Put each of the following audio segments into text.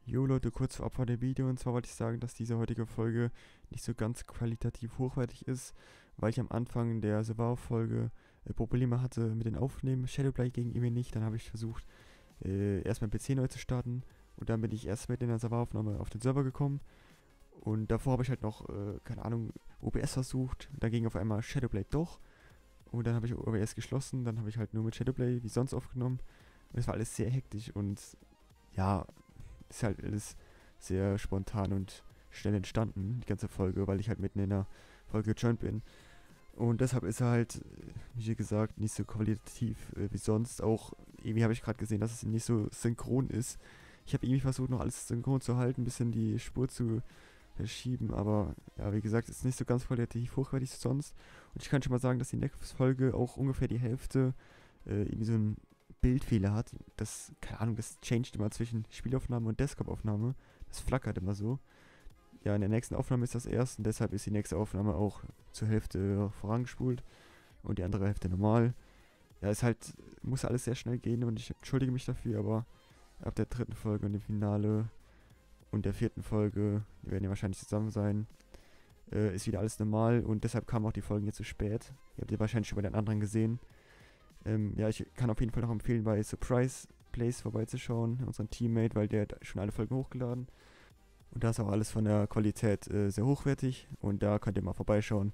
Jo Leute, kurz vorab vor dem Video, und zwar wollte ich sagen, dass diese heutige Folge nicht so ganz qualitativ hochwertig ist, weil ich am Anfang der Survival-Folge Probleme hatte mit den Aufnehmen. Shadowplay ging irgendwie nicht, dann habe ich versucht, erst mein PC neu zu starten und dann bin ich erst mit in der Survival-Aufnahme auf den Server gekommen und davor habe ich halt noch, keine Ahnung, OBS versucht, dann ging auf einmal Shadowplay doch und dann habe ich OBS geschlossen, dann habe ich halt nur mit Shadowplay wie sonst aufgenommen und es war alles sehr hektisch und ja, ist halt alles sehr spontan und schnell entstanden, die ganze Folge, weil ich halt mitten in der Folge gejoint bin. Und deshalb ist er halt, wie gesagt, nicht so qualitativ wie sonst. Auch irgendwie habe ich gerade gesehen, dass es nicht so synchron ist. Ich habe irgendwie versucht, noch alles synchron zu halten, ein bisschen die Spur zu verschieben, aber ja, wie gesagt, ist nicht so ganz qualitativ hochwertig wie sonst. Und ich kann schon mal sagen, dass die nächste Folge auch ungefähr die Hälfte irgendwie so ein Bildfehler hat. Das, keine Ahnung, das changed immer zwischen Spielaufnahme und Desktop-Aufnahme. Das flackert immer so. Ja, in der nächsten Aufnahme ist das erst und deshalb ist die nächste Aufnahme auch zur Hälfte vorangespult und die andere Hälfte normal. Ja, ist halt, muss alles sehr schnell gehen und ich entschuldige mich dafür, aber ab der dritten Folge und dem Finale und der vierten Folge, die werden ja wahrscheinlich zusammen sein, ist wieder alles normal und deshalb kamen auch die Folgen jetzt zu spät. Ihr habt ihr wahrscheinlich schon bei den anderen gesehen. Ja, ich kann auf jeden Fall noch empfehlen, bei Surprise Place vorbeizuschauen, unseren Teammate, weil der hat schon alle Folgen hochgeladen. Und da ist auch alles von der Qualität sehr hochwertig und da könnt ihr mal vorbeischauen.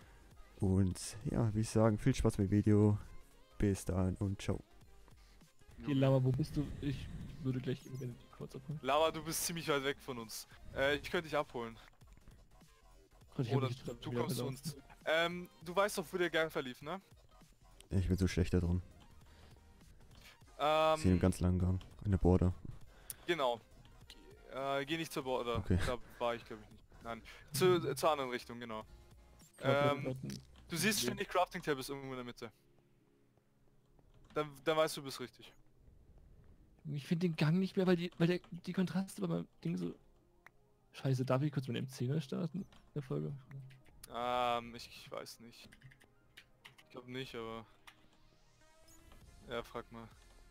Und ja, wie ich sagen, viel Spaß mit dem Video. Bis dahin und ciao. Okay, Lama, wo bist du? Ich würde gleich gerne kurz abholen. Lama, du bist ziemlich weit weg von uns. Ich könnte dich abholen. Gott, ich hab Oder mich du wieder kommst zu verlaufen. uns. Du weißt doch, wo der Gang verlief, ne? Ich bin so schlecht da drin. Ich sehe einen Ähm, ganz langen Gang. Eine Border. genau. Geh nicht zur Border. Okay. Da war ich, glaube ich, nicht. Nein. Zur anderen Richtung, genau. Glaub, Du siehst ständig Crafting Tables irgendwo in der Mitte. Dann weißt du, du bist richtig. ich finde den Gang nicht mehr, weil die Kontraste bei meinem Ding so... Scheiße, darf ich kurz mit dem Zehner starten in der Folge? Ich weiß nicht. Ich glaube nicht, aber... Ja, frag mal.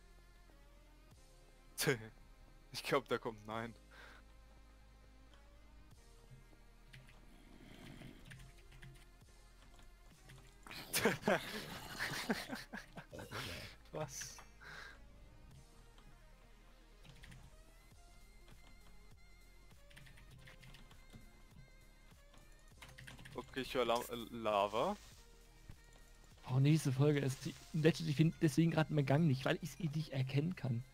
Ich glaube, da kommt nein. Was? Okay, ich höre Lava. Oh, nächste Folge ist die... Ich finde deswegen gerade meinen Gang nicht, weil ich es nicht erkennen kann.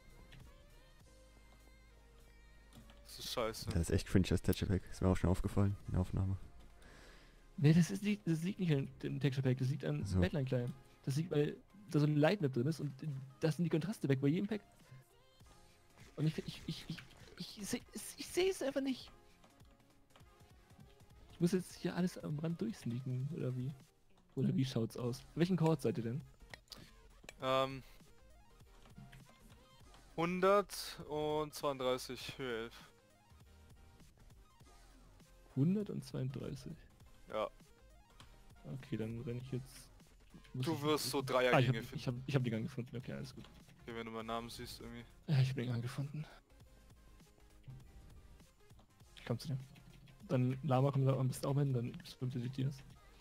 Das ist scheiße. Das ist echt cringe, das Texture Pack. Ist mir auch schon aufgefallen in der Aufnahme. Ne, das liegt nicht an dem Texture Pack, das liegt an So. Badline Client. Das liegt, weil da so ein Lightmap drin ist und das sind die Kontraste weg bei jedem Pack. Und ich sehe es einfach nicht. Ich muss jetzt hier alles am Rand durchsneaken, oder wie? Oder wie schaut's aus? Welchen Chord seid ihr denn? 132 Höhe 11. 132. Ja. Okay, dann renne ich jetzt... Du wirst so ich Dreiergänge hab, finden. ich hab den Gang gefunden, okay, alles gut. Okay, wenn du meinen Namen siehst irgendwie. Ja, ich hab den Gang gefunden. Ich komm zu dir. Dann Lama kommt da am besten auch hin, dann gibt's 50 Tiers.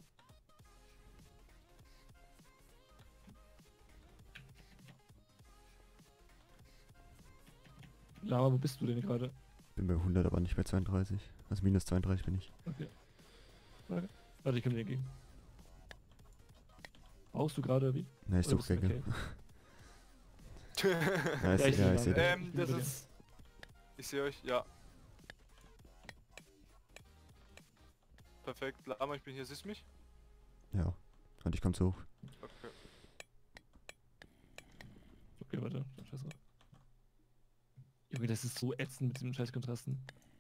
Lama, wo bist du denn gerade? Bin bei 100, aber nicht bei 32. Also minus 32 bin ich. Okay. Warte, ich komm dir entgegen. Brauchst du gerade wie? Na, ich Oder suche bist du Gänge. okay? Ja, Ja, ich ja, sehe ich sehe gerade. dich. Das Ich bin bei ist... Ich sehe euch, ja. Perfekt. Lama, ich bin hier, siehst du mich? Ja. Und ich komm so hoch. Okay. Okay, warte. Scheiße. Junge, das ist so ätzend mit diesen scheiß Kontrasten.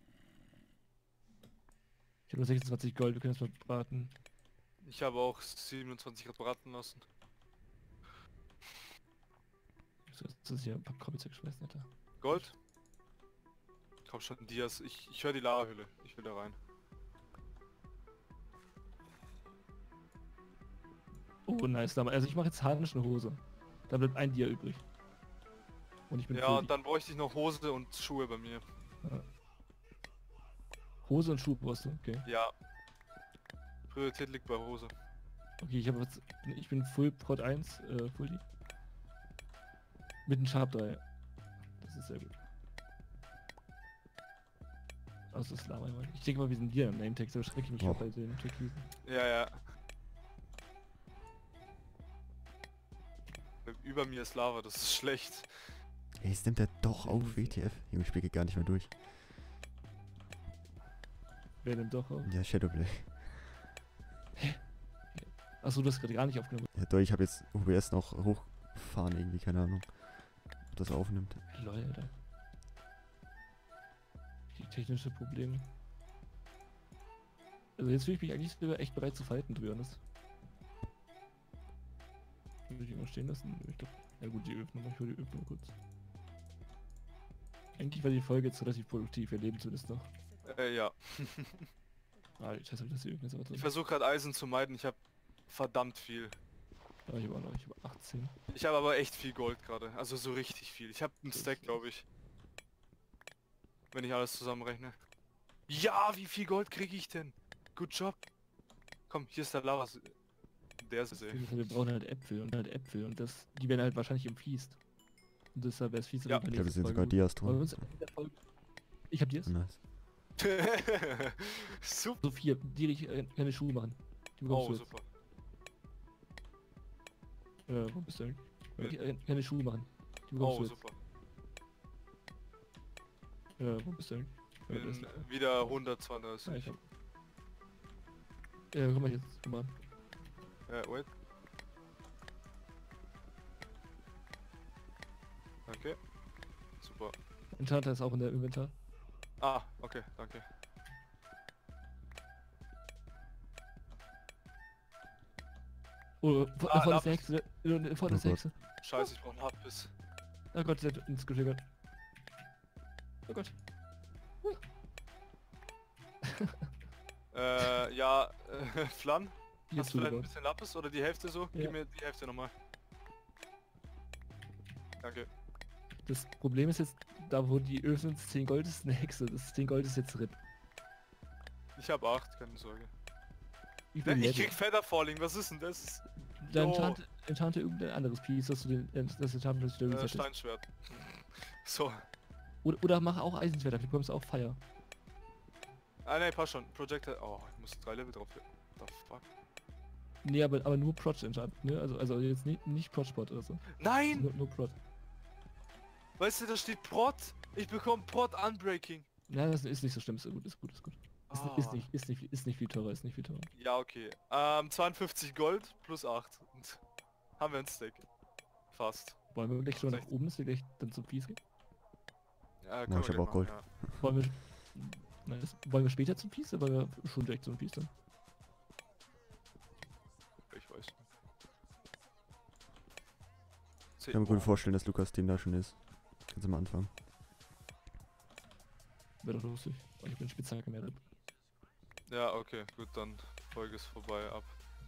Ich habe nur 26 Gold, wir können das mal braten. Ich habe auch 27 braten lassen. Das ist hier ein paar Kobbels wegschmeißen, Alter. Gold? Komm schon, Dias. Ich höre die Lava-Hülle. Ich will da rein. Oh, nice. Also ich mache jetzt harnische Hose. Da bleibt ein Dia übrig. Und ich bin Ja, full. und dann bräuchte ich noch Hose und Schuhe bei mir. Hose und Schuh brauchst du, okay. Ja. Priorität liegt bei Hose. Okay, ich bin Full Prot 1, Fully. Mit einem Sharp 3. Das ist sehr gut. Also das Lama immer. Ich denke mal, wir sind hier im Name-Text, da schrecke ich mich Oh. auch bei den Türkisen. Ja, ja. Über mir ist Lava, das ist schlecht. Ey, jetzt nimmt er doch auf, WTF. Junge, ich spiele gar nicht mehr durch. Wer nimmt doch auf? Ja, Shadowplay. Achso, du hast gerade gar nicht aufgenommen. Ja, doch, ich habe jetzt OBS noch hochgefahren irgendwie, keine Ahnung. Ob das aufnimmt. Lol, Alter. Die technische Probleme. Also jetzt fühle ich mich eigentlich sogar echt bereit zu fighten, to be honest. Würde ich irgendwo stehen lassen? Ich glaube. Ja gut, die Öfen, ich hole die Öfen mal kurz. Eigentlich war die Folge jetzt relativ produktiv, wir leben zumindest noch. Ja. Ah, die Scheiße, hab ich das hier Öfen jetzt aber drin. Ich versuche gerade Eisen zu meiden, ich habe verdammt viel. Ah, ich habe auch noch, ich habe 18. Ich habe aber echt viel Gold gerade, also so richtig viel. Ich habe einen Stack, glaube ich. Wenn ich alles zusammenrechne. Ja, wie viel Gold kriege ich denn? Good job. Komm, hier ist der Lava. Der ist See. Wir brauchen halt Äpfel und das, die werden halt wahrscheinlich umfließt. Und deshalb wäre es fies, Ja. Ich glaube, es sind sogar Dias Wollen wir drin. uns in der Folge... Ich hab Dias. Nice. Super. So 4, die keine Schuhe machen. Die bekommst Oh, du jetzt. super. Wo bist du eigentlich? Keine Schuhe machen. Die bekommst Oh, du jetzt. super. Wo bist du eigentlich? Ja, da ist Bin er. wieder Ah, 132. ich hab... Ja, komm mal jetzt. Komm mal. Wait. Okay. Super. Enchanter ist auch in der Inventar. Ah, okay, danke. Oh, Ah, vorne ist Lapis. der Hexe. Vorne ist der Oh Gott. Hexe. Scheiße, ich brauche Lapis. Oh Gott, der hat uns getriggert. Oh Gott. Ja, Flan? Hier Hast du vielleicht ein zugebaut. bisschen Lapis oder die Hälfte so? Ja. Gib mir die Hälfte nochmal. Danke. Das Problem ist jetzt, da wo die Öfen sind, 10 Gold ist eine Hexe. Das 10 Gold ist jetzt RIP. Ich habe 8, keine Sorge. Wie viel Ich Level? krieg Feather Falling, was ist denn das? Dann Jo. enchante irgendein anderes Piece, dass du das Enchantment das wieder resettest. Steinschwert. So. Oder mach auch Eisenschwert, dafür bekommst du auch Fire. Ah ne, passt schon. Projector. Oh, ich muss 3 Level drauf. What the fuck? Nee, aber nur Prot Enchant, ne? Also jetzt nicht Prot Spot oder so. Nein! Nur Prot. Weißt du, da steht Prot. Ich bekomme Prot Unbreaking. Ja, das ist nicht so schlimm, ist gut, ist gut, ist gut. Ist, Ah. ist nicht viel teurer, ist nicht viel teurer. Ja, okay. 52 Gold plus 8. Und haben wir ein Stack. Fast. Wollen wir gleich schon nach 60. oben, dass wir gleich dann zum Piece gehen? Ja, ich wir hab gleich auch machen, Gold. ja. Wollen wir später zum Piece oder wollen wir schon direkt zum Piece dann? Ich weiß. Ich kann mir gut vorstellen, dass Lukas den da schon ist. Kannst du mal anfangen. Wäre doch lustig. Oh, ich bin Spitzhacke mehr RIP. Ja, okay, gut, dann Folge ist vorbei ab.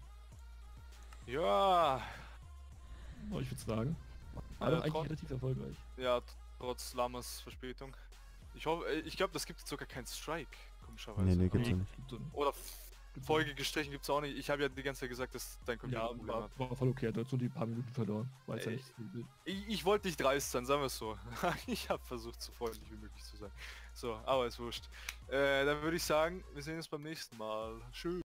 Ja, Oh, ich würde sagen. Aber eigentlich trotz- relativ erfolgreich. ja, trotz Lamas Verspätung. Ich hoffe, ich glaube, das gibt sogar keinen Strike, komischerweise. Nee, gibt's Aber- ja nicht. Oder Folge gestrichen gibt's auch nicht. Ich habe ja die ganze Zeit gesagt, dass dein Ja, Computer war, war voll okay, dazu die paar Minuten verloren. War jetzt Ey. echt wild. Ich wollte nicht dreist sein, sagen wir es so. Ich habe versucht, so freundlich wie möglich zu sein. So, aber ist wurscht. Dann würde ich sagen, wir sehen uns beim nächsten Mal. Tschüss.